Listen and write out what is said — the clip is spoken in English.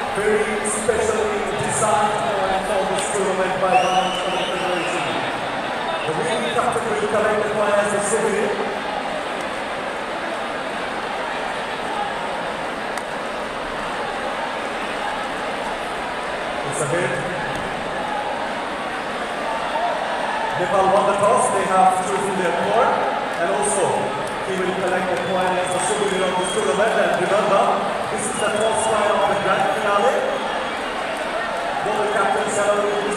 very specially designed for this tournament by the authorization. The winning captain will collect the coin as a souvenir. It's a hit. Nepal won the toss, they have chosen their coin, and also he will collect the coin as a souvenir of this tournament. And remember, this is the first coin of the grand finale. Both the captains have